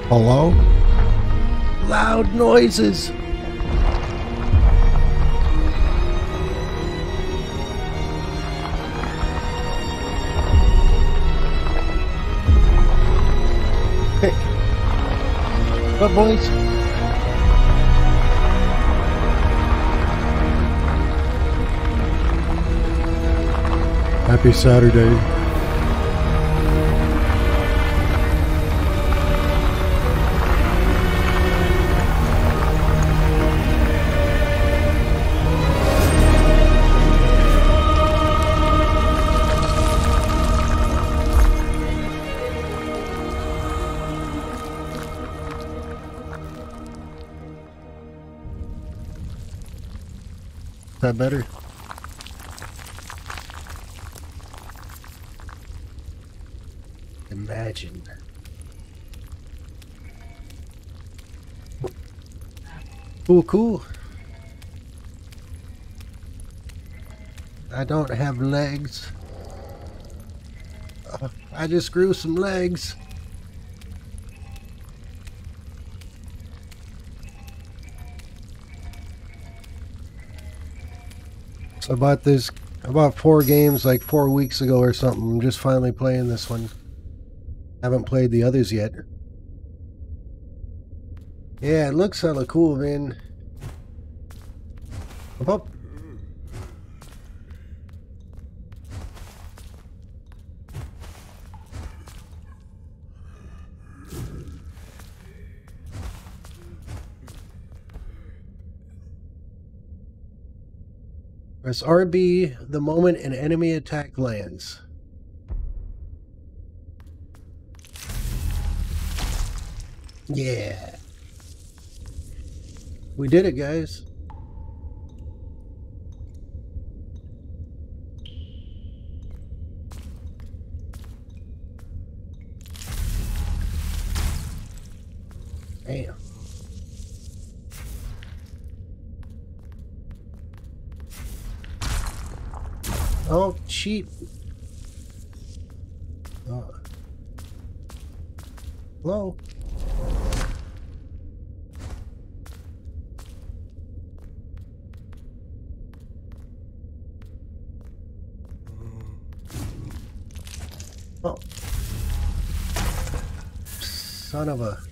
Hello? Loud noises. Hey. What, boys? Happy Saturday. Is that better? Imagine. Cool, cool. I don't have legs. I just grew some legs. So I bought 4 games like 4 weeks ago or something. I'm just finally playing this one. Haven't played the others yet. Yeah, it looks hella cool, man. Oh. Press RB the moment an enemy attack lands. Yeah. We did it, guys. Damn. Oh, cheat. Hello? Oh. Son of a...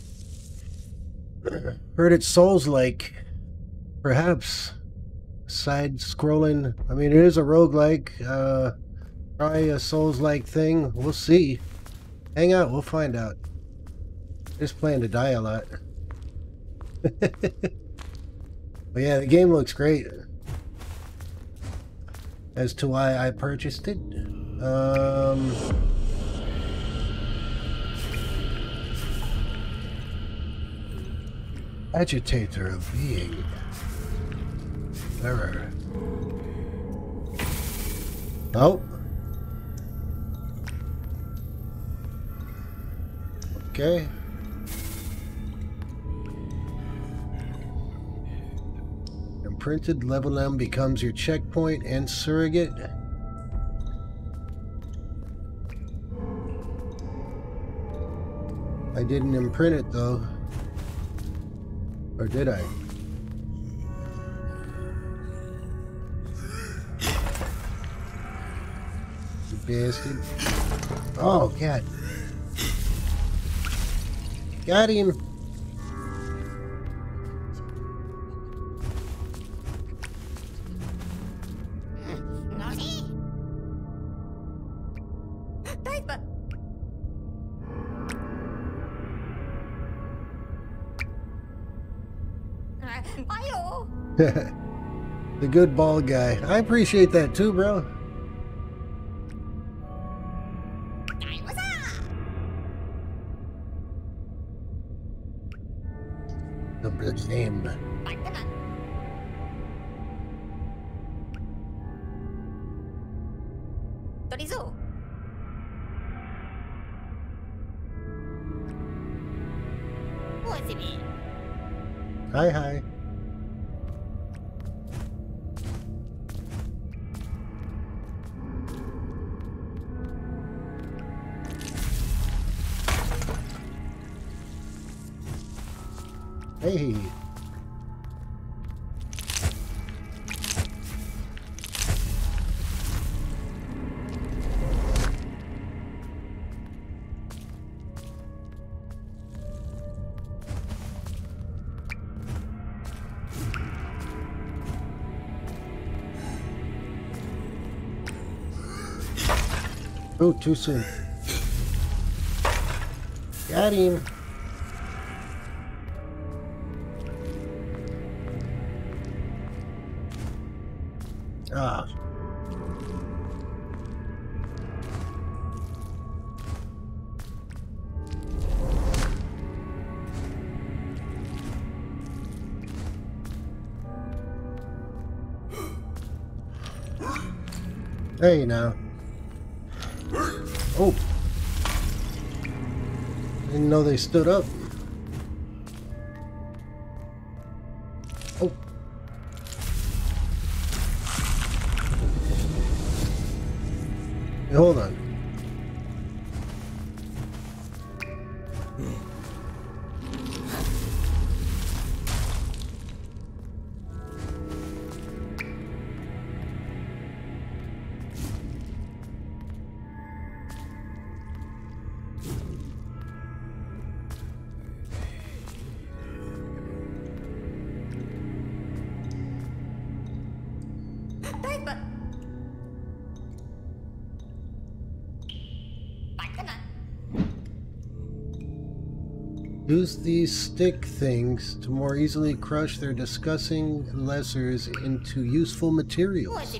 Heard it's Souls-like. Perhaps. Side-scrolling. I mean, it is a roguelike. Probably a Souls-like thing. We'll see. Hang out, we'll find out. Just playing to die a lot. But yeah, the game looks great. As to why I purchased it. Agitator of being. Error. Oh. Okay. Imprinted level M becomes your checkpoint and surrogate. I didn't imprint it though. Or did I? You bastard. Oh, God. Got him. The good bald guy. I appreciate that too, bro. The blame. Hi, hi. Hey. Oh, too soon. Got him. Ah. Hey now. Oh. Didn't know they stood up. Oh. Hey, hold on. Use these stick things to more easily crush their disgusting lessers into useful materials.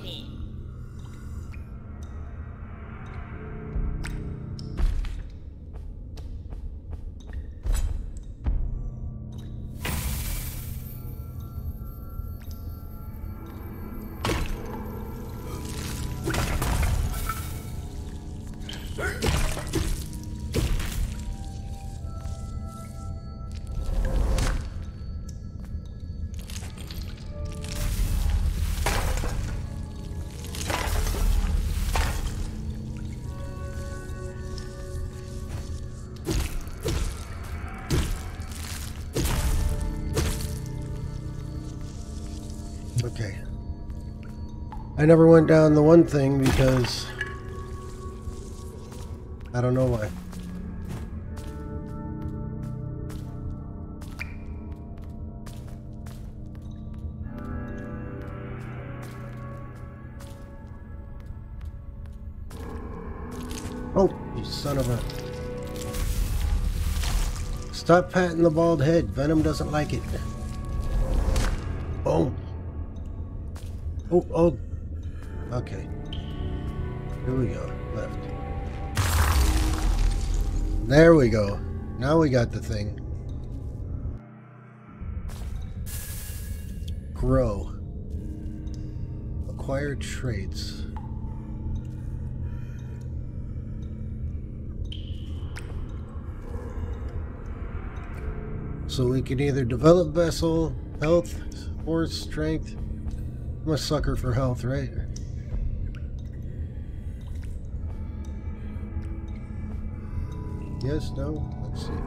Okay. I never went down the one thing because I don't know why. Oh, you son of a... Stop patting the bald head. Venom doesn't like it. Oh. Oh, oh. Okay. Here we go. Left. There we go. Now we got the thing. Grow. Acquire traits. So we can either develop vessel, health, force, strength. I'm a sucker for health, right? Yes, no? Let's see.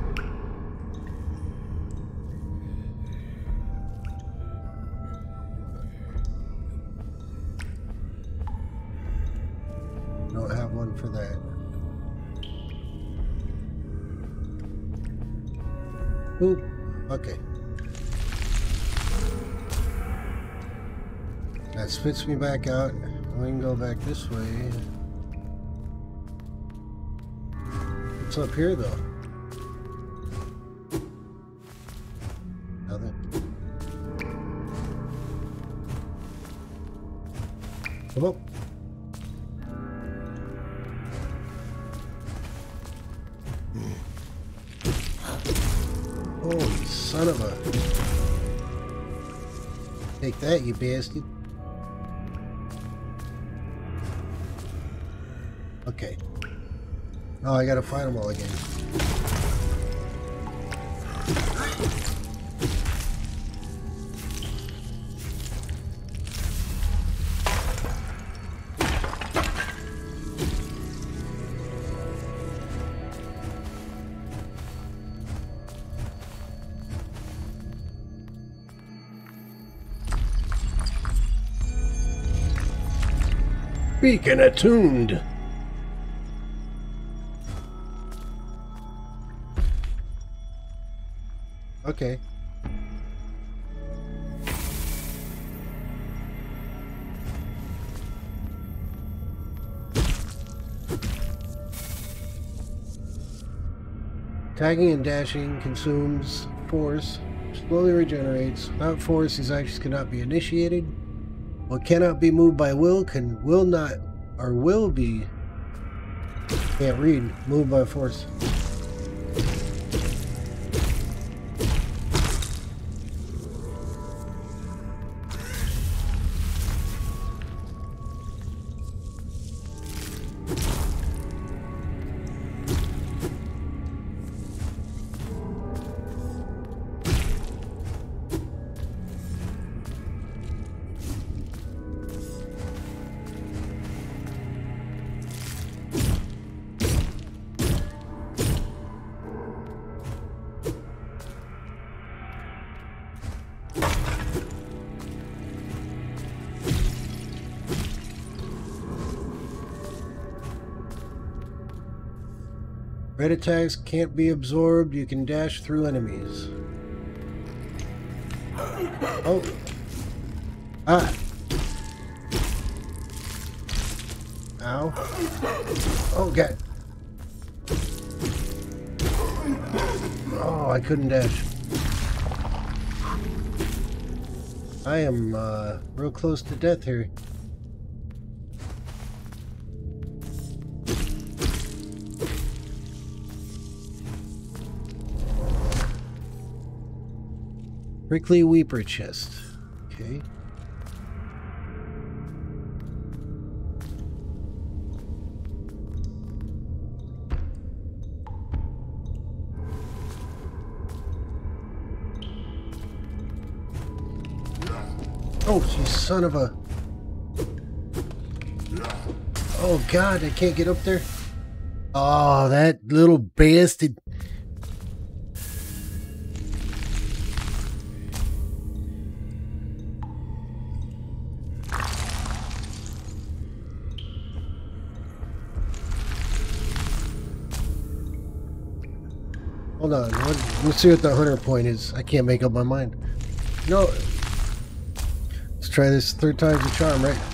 Don't have one for that. Oop. Okay. That spits me back out. We can go back this way. What's up here, though? Nothing. Come up. Oh, you son of a... Take that, you bastard. Okay. Oh, I gotta fight them all again. Beacon attuned. Okay. Tagging and dashing consumes force, slowly regenerates. Without force, these actions cannot be initiated. What cannot be moved by will will not or will be, can't read, moved by force. Red attacks can't be absorbed. You can dash through enemies. Oh. Ah. Ow. Oh, God. Oh, I couldn't dash. I am real close to death here. Prickly Weeper chest. Okay. Oh, you son of a... Oh, God, I can't get up there. Oh, that little bastard. Hold on, let's see what the 100 point is. I can't make up my mind. No. Let's try this 3rd time's the charm, right?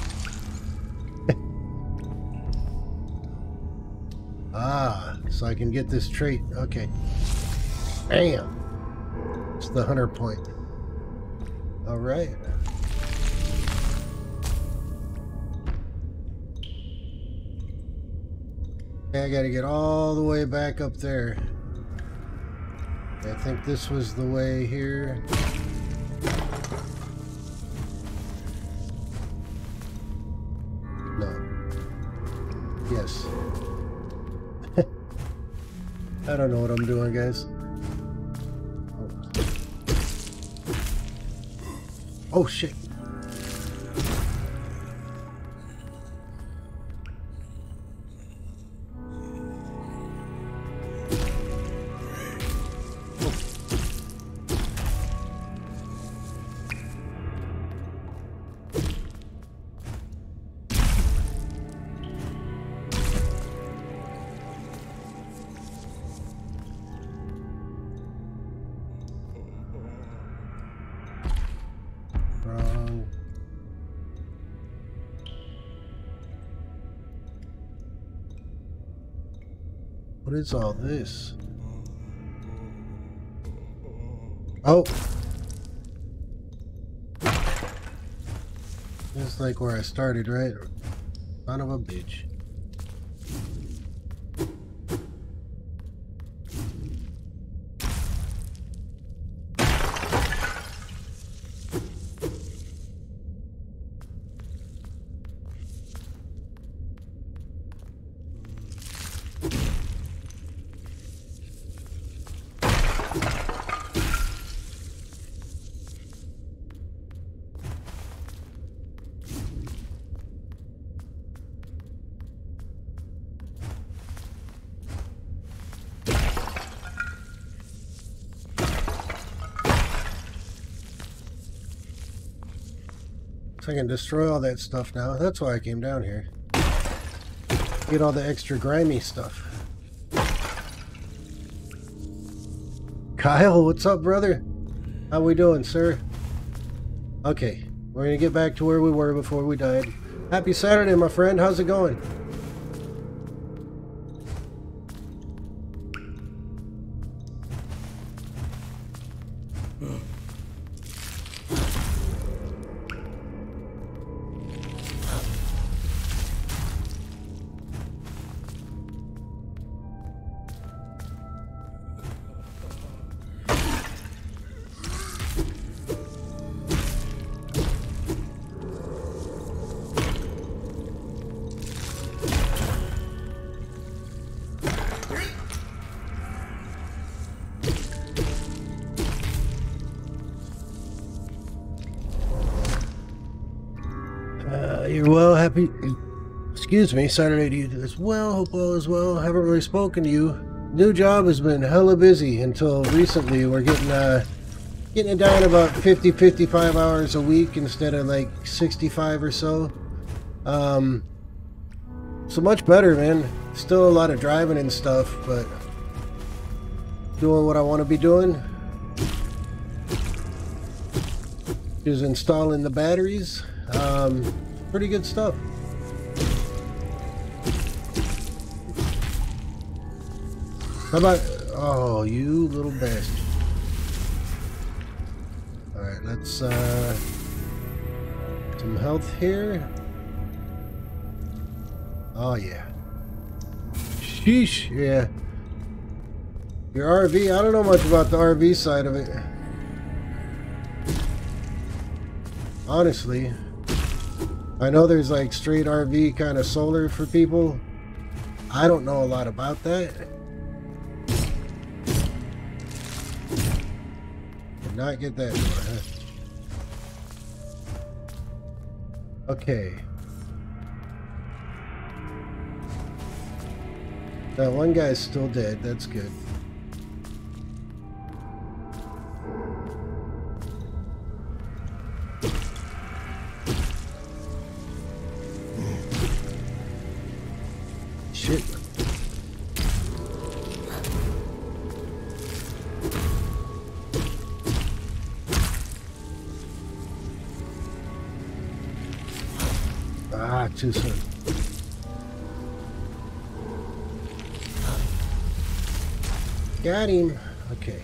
Ah, so I can get this trait. Okay. Bam. It's the 100 point. Alright. I gotta get all the way back up there. I think this was the way here. No. Yes. I don't know what I'm doing, guys. Oh, shit. What is all this? Oh! This is like where I started, right? Son of a bitch. I can destroy all that stuff now. That's why I came down here. Get all the extra grimy stuff. Kyle, what's up, brother? How we doing, sir? Okay, we're gonna get back to where we were before we died. Happy Saturday, my friend. How's it going? You're well, happy. Excuse me, Saturday to you as well. Hope all is well. Haven't really spoken to you. New job has been hella busy until recently. We're getting it down about 50-55 hours a week instead of like 65 or so. So much better, man. Still a lot of driving and stuff, but doing what I want to be doing. Is installing the batteries. Pretty good stuff. How about... Oh, you little bastard. Alright, let's, some health here. Oh, yeah. Sheesh, yeah. Your RV, I don't know much about the RV side of it. Honestly. I know there's like straight RV kind of solar for people. I don't know a lot about that. Did not get that far, huh? Okay. That one guy's still dead. That's good. Shit. Ah, too soon. Got him. Okay.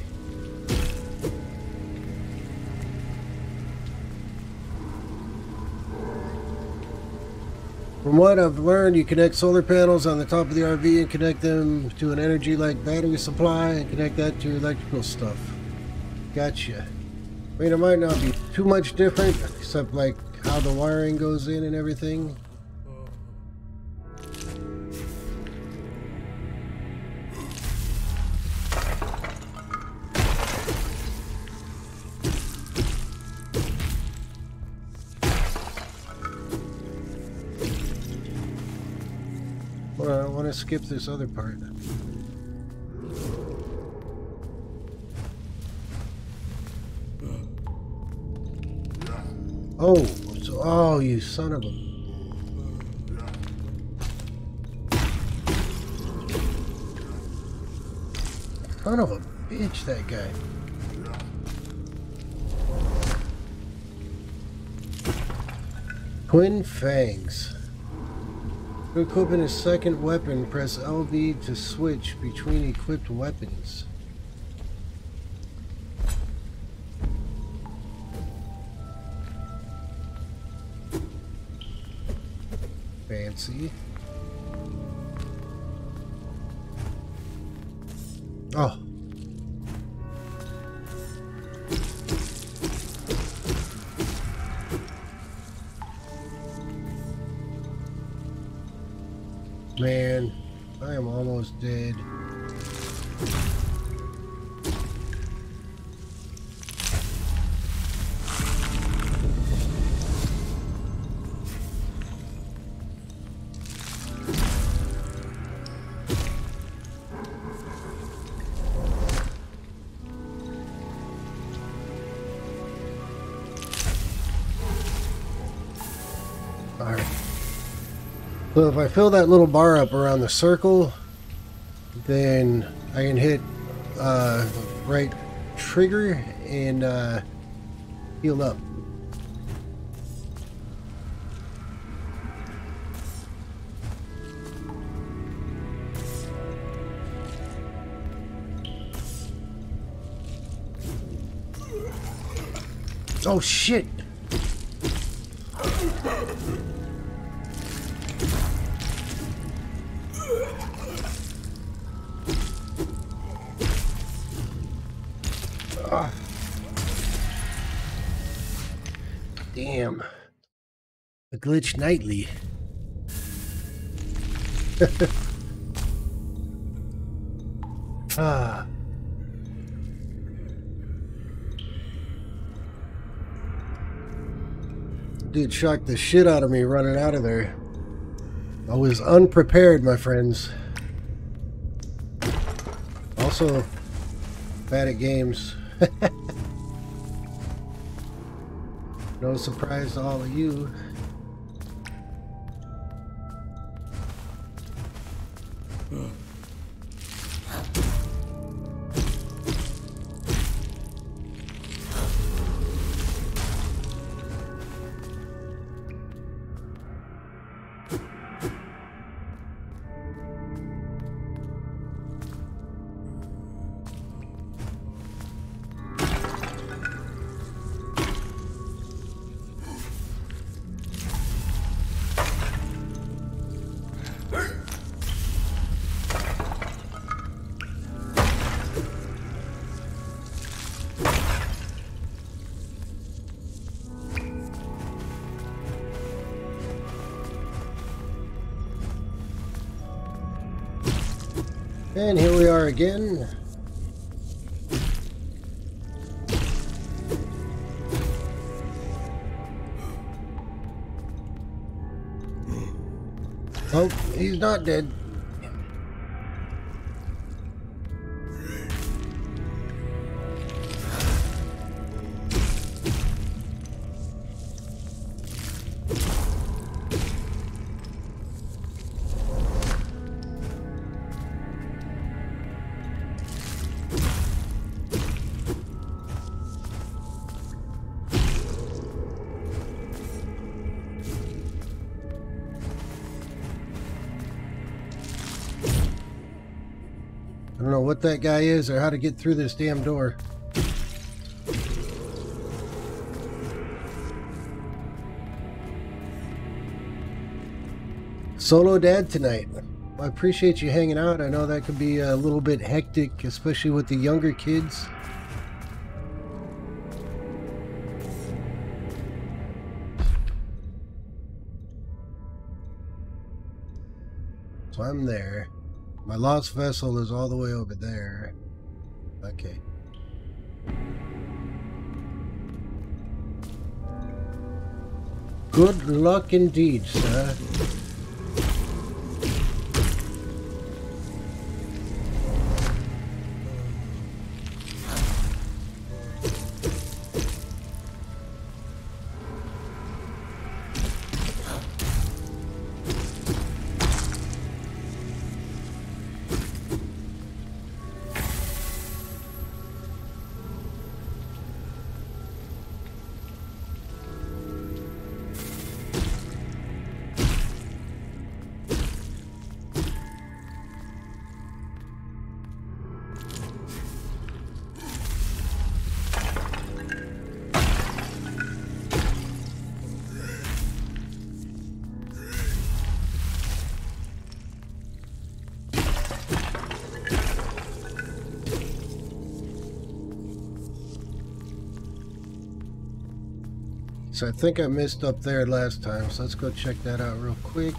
From what I've learned, you connect solar panels on the top of the RV and connect them to an energy-like battery supply and connect that to your electrical stuff. Gotcha. I mean, it might not be too much different, except like how the wiring goes in and everything. Well, I want to skip this other part. Oh, so, oh, you son of a... Son of a bitch, that guy. Twin Fangs. To equip a second weapon, press LB to switch between equipped weapons. Fancy. Oh. Man, I am almost dead. All right. So if I fill that little bar up around the circle, then I can hit right trigger and heal up. Oh shit! Damn. A glitch nightly. Ah. Dude shocked the shit out of me running out of there. I was unprepared, my friends. Also, bad at games. No surprise to all of you. And here we are again. Oh, he's not dead. I don't know what that guy is or how to get through this damn door. Solo dad tonight. I appreciate you hanging out. I know that could be a little bit hectic, especially with the younger kids. So I'm there. My lost vessel is all the way over there. Okay. Good luck indeed, sir. So I think I missed up there last time, so let's go check that out real quick.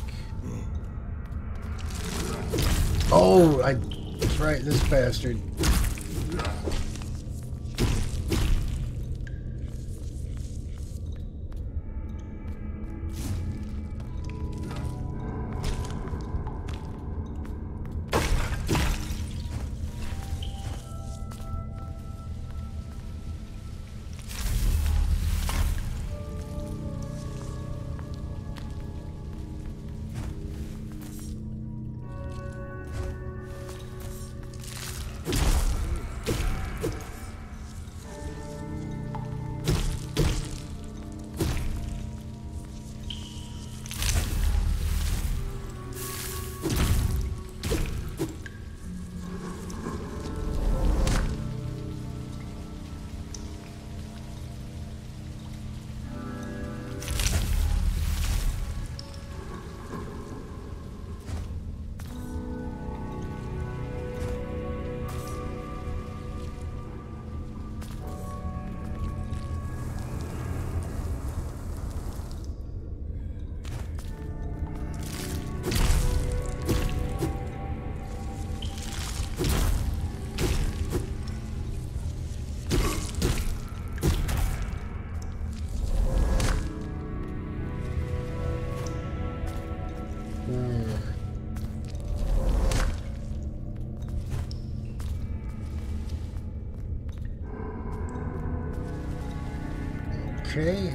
Oh, that's right, this bastard. Okay.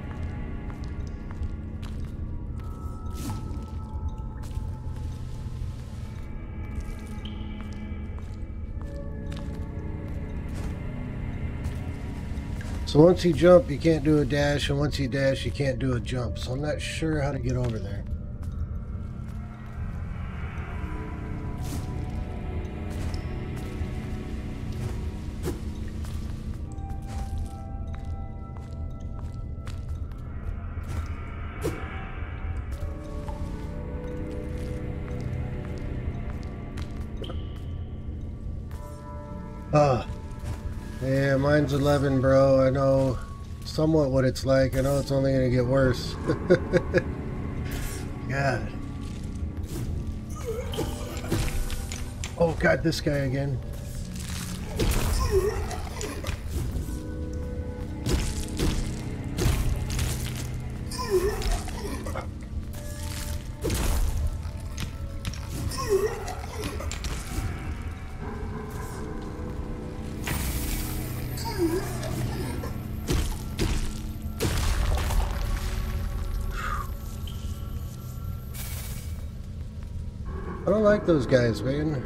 So once you jump, you can't do a dash, and once you dash, you can't do a jump. So I'm not sure how to get over there. Yeah, mine's 11, bro. I know somewhat what it's like. I know it's only going to get worse. God. Oh, God, this guy again. I don't like those guys, man.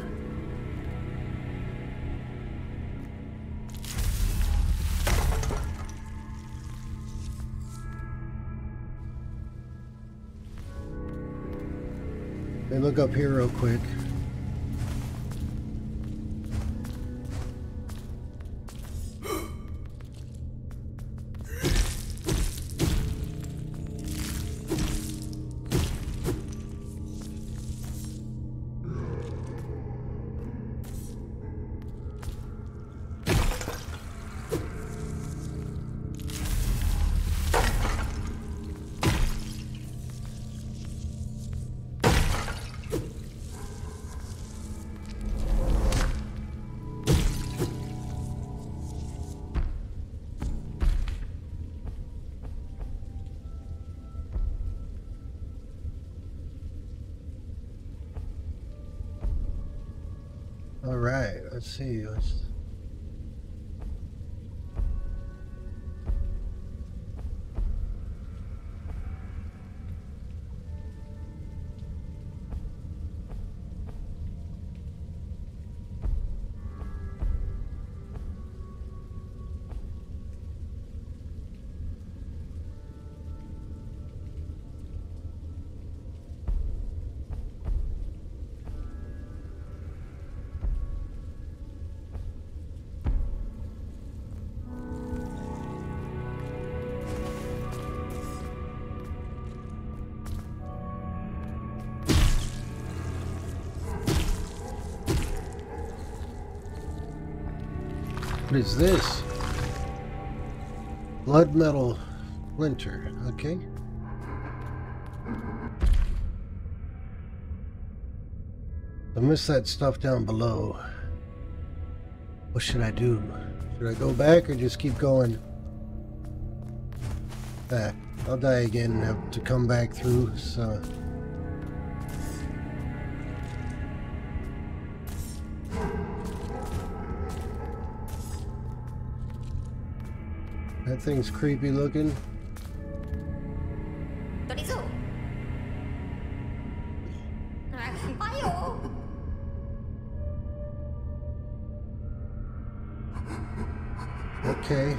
Let me look up here real quick. All right, let's see. What is this? Blood metal splinter. Okay. I missed that stuff down below. What should I do? Should I go back or just keep going? Back. I'll die again and have to come back through, so... That thing's creepy looking. Okay.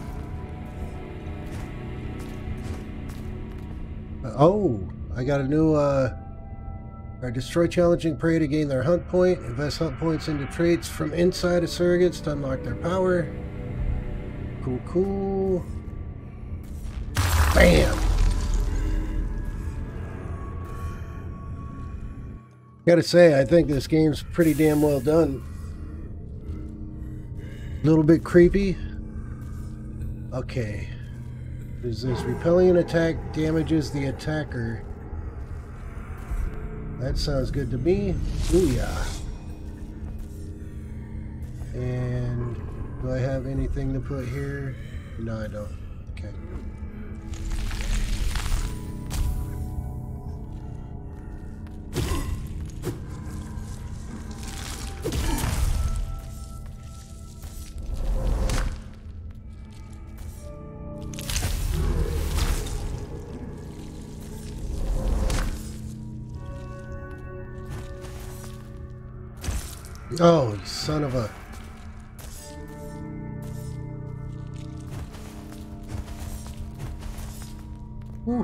Oh, I got a new, destroy challenging prey to gain their hunt point. Invest hunt points into traits from inside of surrogates to unlock their power. Cool, cool. Bam! Gotta say, I think this game's pretty damn well done. A little bit creepy. Okay. What is this? Repelling an attack damages the attacker. That sounds good to me. Booyah. And do I have anything to put here? No, I don't. Okay. Oh, you son of a... Whew.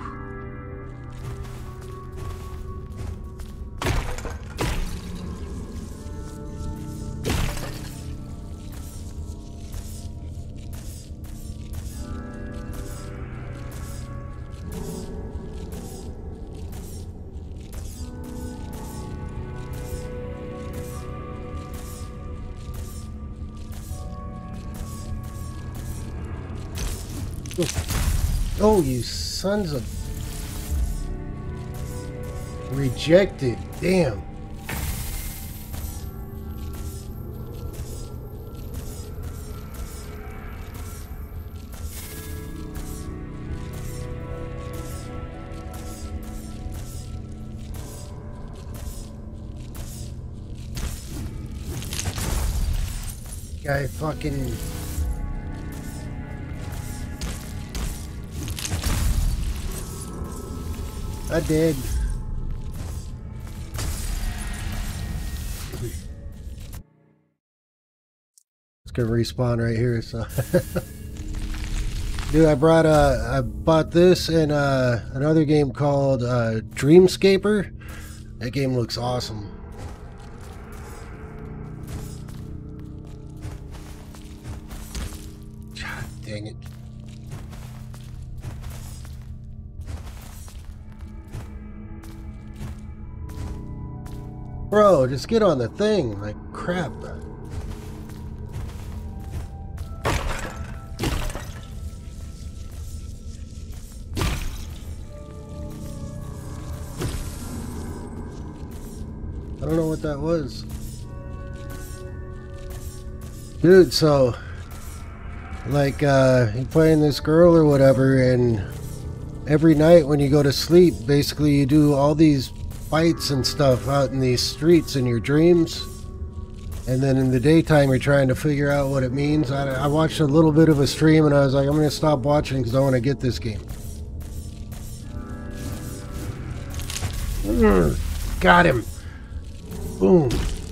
Oh, you sons of... Rejected. Damn. Guy fucking... I did. It's gonna respawn right here, so... Dude, I bought this and another game called Dreamscaper. That game looks awesome. God dang it. Bro, just get on the thing. Like, crap. I don't know what that was. Dude, so... Like, you're playing this girl or whatever, and every night when you go to sleep, basically you do all these fights and stuff out in these streets in your dreams. And then in the daytime, you're trying to figure out what it means. I watched a little bit of a stream, and I was like, I'm going to stop watching because I want to get this game. Got him. Boom.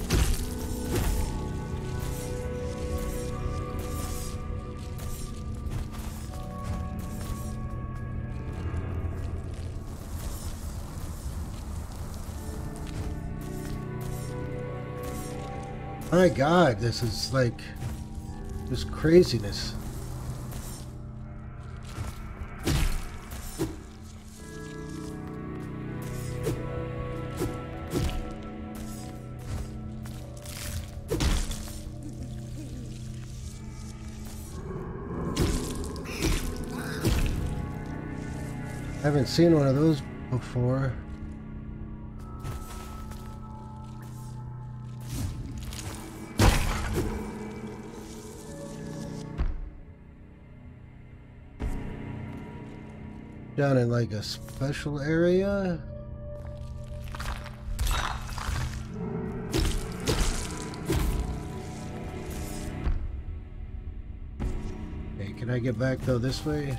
My God, this is like just craziness. I haven't seen one of those before. Down in like a special area. Okay, can I get back though this way?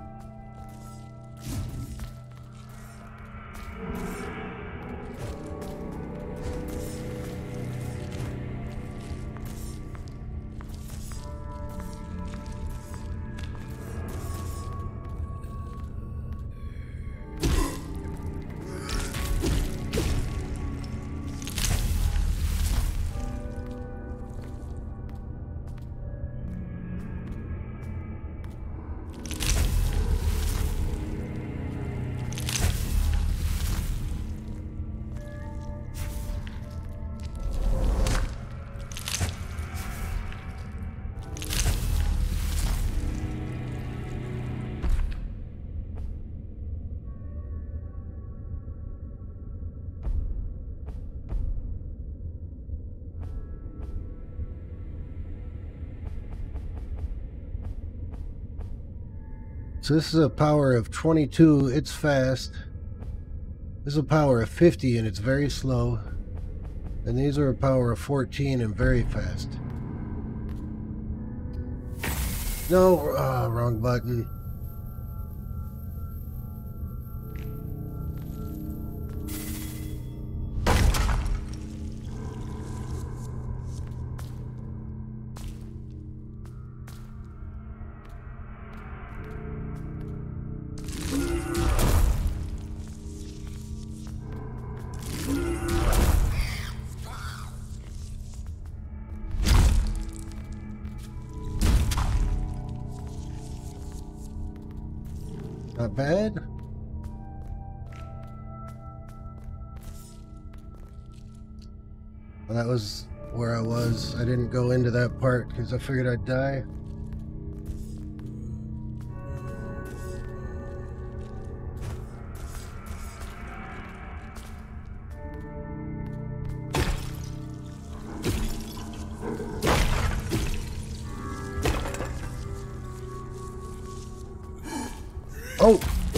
So this is a power of 22, it's fast. This is a power of 50 and it's very slow. And these are a power of 14 and very fast. No, wrong button. Not bad. Well, that was where I was. I didn't go into that part because I figured I'd die. Oh!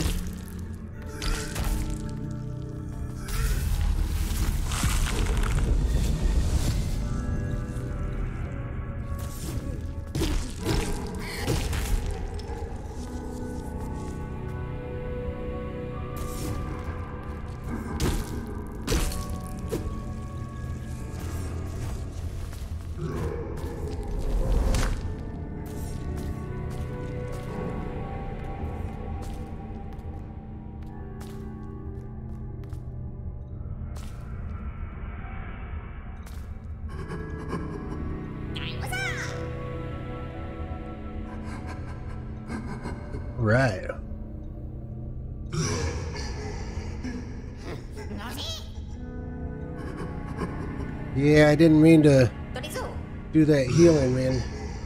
Right. Yeah, I didn't mean to do that healing, man.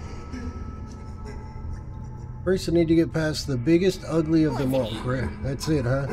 First, I need to get past the biggest ugly of them all. That's it, huh?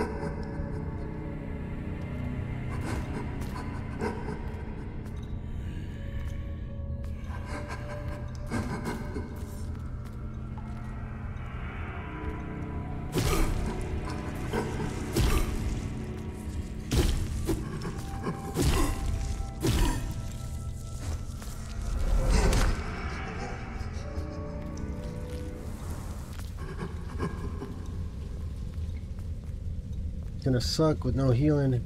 Gonna suck with no healing.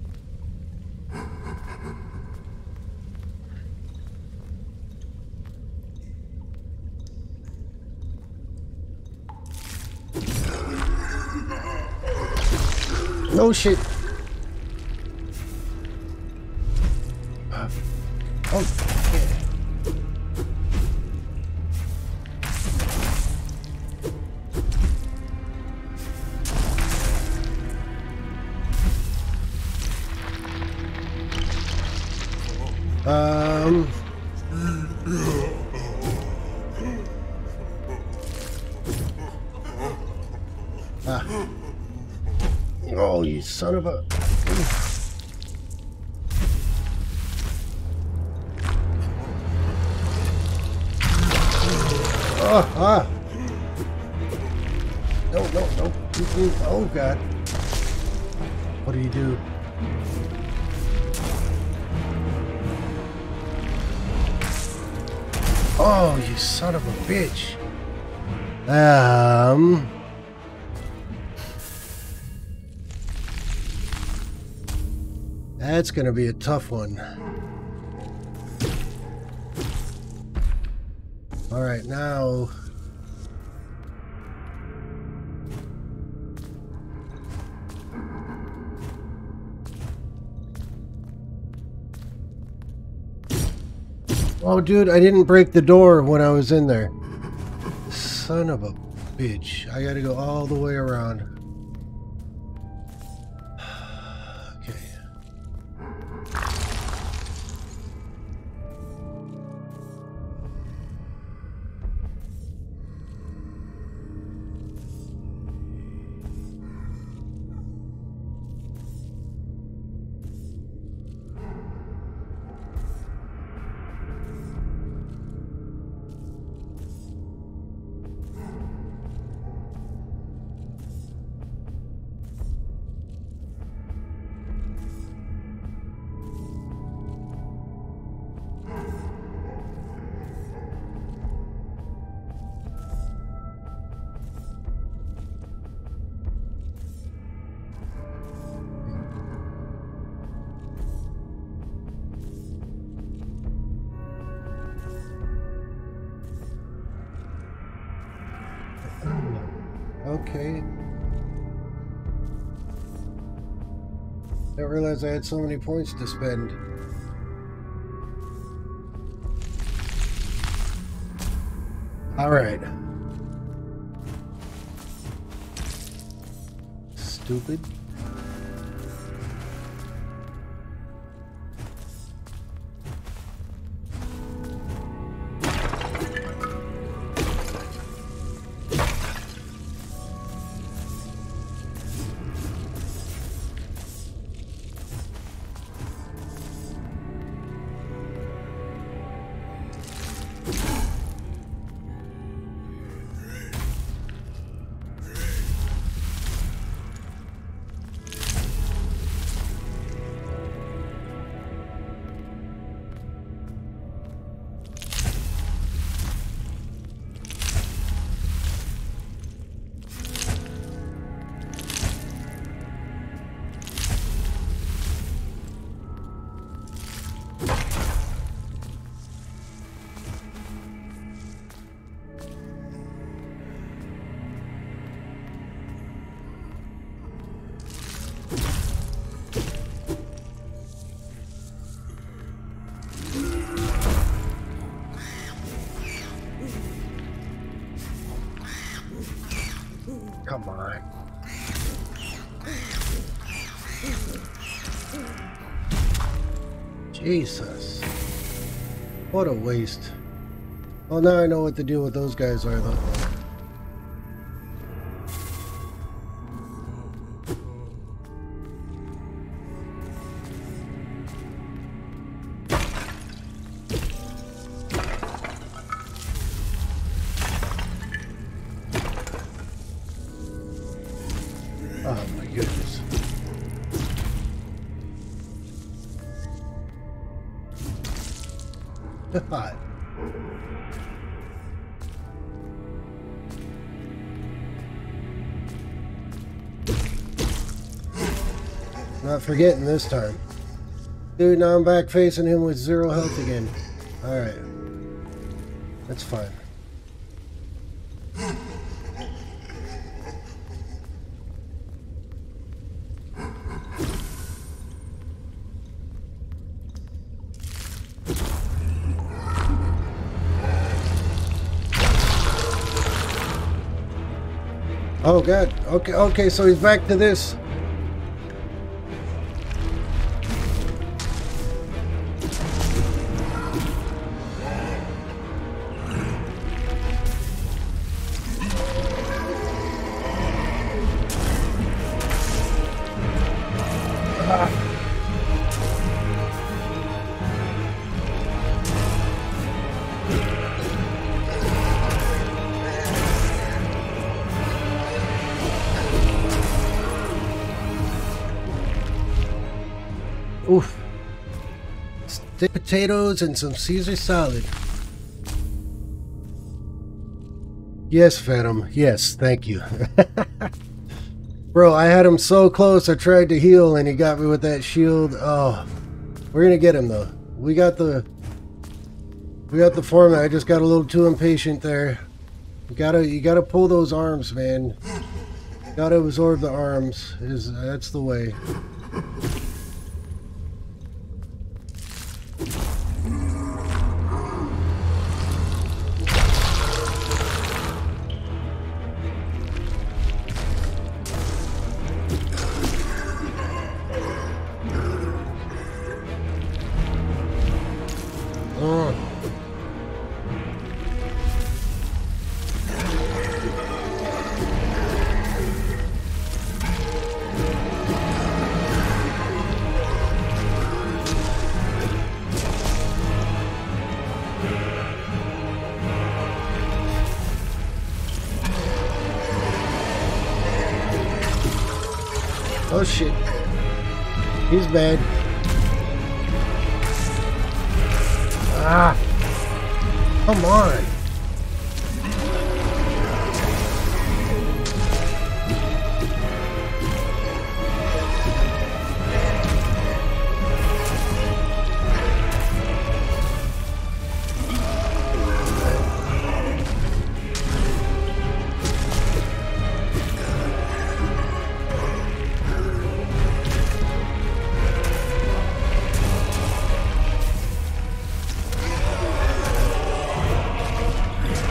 No shit. Oh, yeah. Oh, you son of a... No, no, no. Oh, God. What do you do? Oh, you son of a bitch. That's gonna be a tough one. All right, now. Oh, dude, I didn't break the door when I was in there. Son of a bitch. I gotta go all the way around. Okay. Okay. Didn't realize I had so many points to spend. All right. stupid. Come on. Jesus. What a waste. Well, now I know what to do with those guys are, though. Oh my goodness. God. Not forgetting this time. Dude, now I'm back facing him with 0 health again. Alright. That's fine. Oh god. Okay, so he's back to this. Oof. Steak potatoes and some Caesar salad. Yes, Phantom. Yes, thank you. Bro, I had him so close. I tried to heal and he got me with that shield. Oh, we're gonna get him though. We got the format. I just got a little too impatient there. You gotta pull those arms, man. You gotta absorb the arms. That's the way. Oh shit. He's bad. Ah. Come on.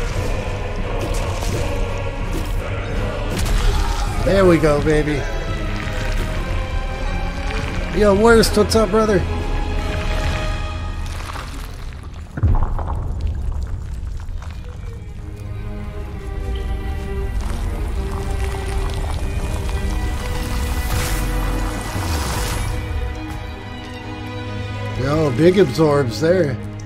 There we go, baby. Yo, Worst, what's up, brother? Yo, big absorbs there.